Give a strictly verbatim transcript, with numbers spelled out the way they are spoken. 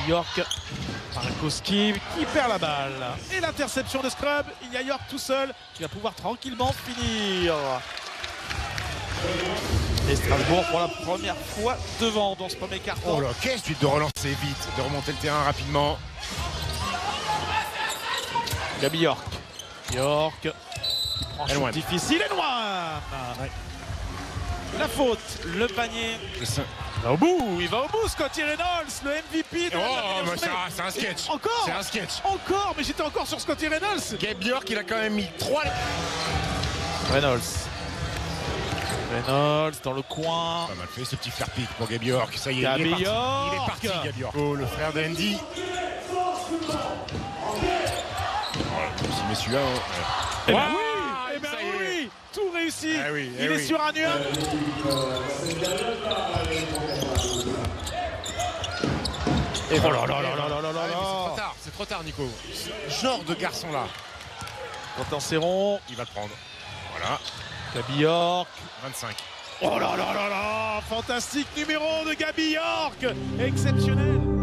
York, Markowski qui perd la balle. Et l'interception de Scrub, il y a York tout seul qui va pouvoir tranquillement finir. Et Strasbourg pour la première fois devant dans ce premier carton. Oh là, quelle suite de relancer vite, de remonter le terrain rapidement. Gabi York. York. En shoot difficile et loin. Ouais. La faute, le panier. Il va au bout, il va au bout, Scotty Reynolds, le M V P de oh, la bah c'est un, un sketch. Et encore C'est un sketch. Encore, mais j'étais encore sur Scotty Reynolds. Gabe York, il a quand même mis trois. Reynolds. Reynolds dans le coin. Pas mal fait ce petit flair pick pour Gabe York. Ça y est, Gabi il est parti. York. Il est parti, Gabe York. Oh, le frère d'Andy. S'il met celui-là. Eh ben ouais. oui, eh ben oui, tout réussi. Eh oui, eh il est oui. sur un nuage. Et oh là là là là là là là. C'est trop tard, c'est trop tard, Nico. Ce genre de garçon-là. Quentin Serron, il va le prendre. Voilà. Gabi York. vingt-cinq. Oh là là là là, fantastique numéro de Gabi York, exceptionnel.